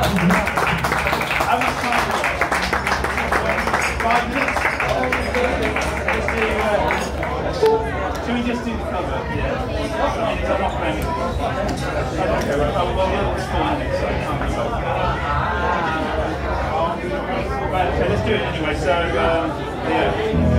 How much time do we have? 5 minutes? Should we just do the cover? Yeah. I'm not playing. Okay, well, we'll just 4 minutes, so it can't be both. Right, okay, let's do it anyway. So, yeah.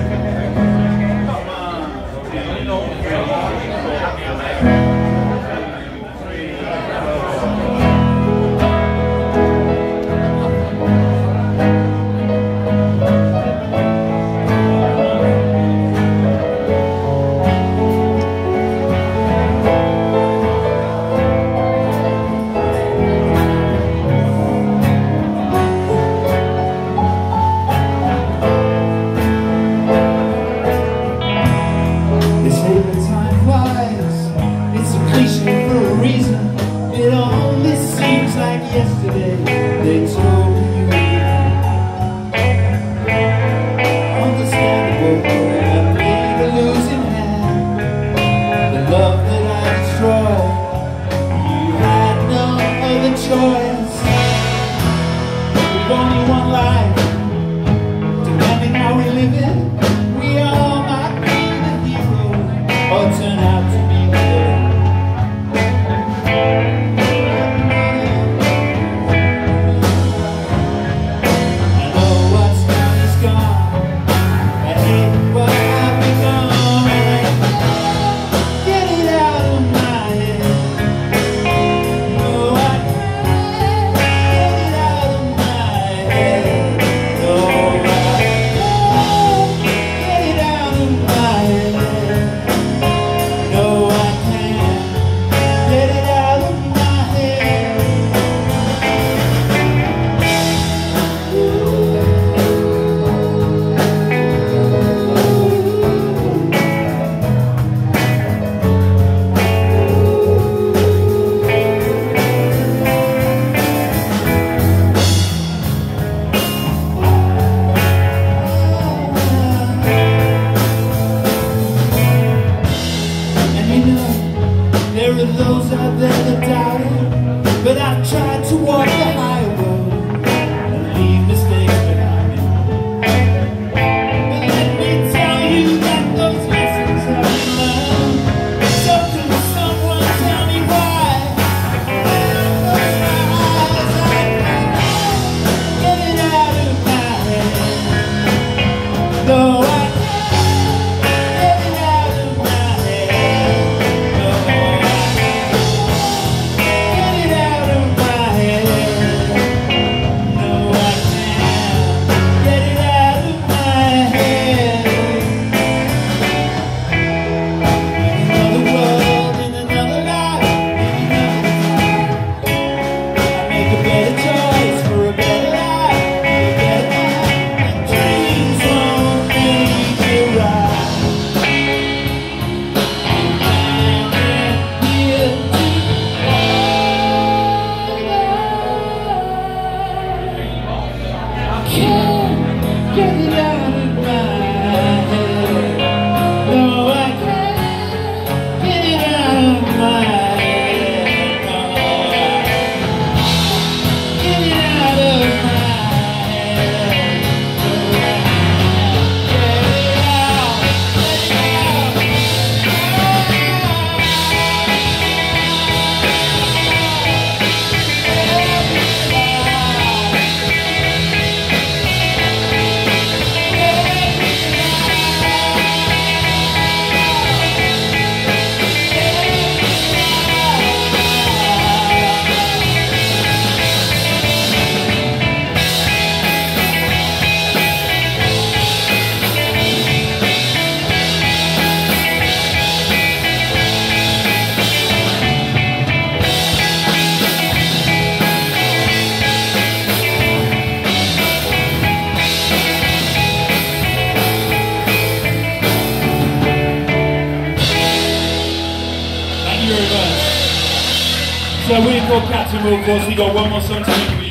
So we've got Captain Wilberforce, we've got one more song to make.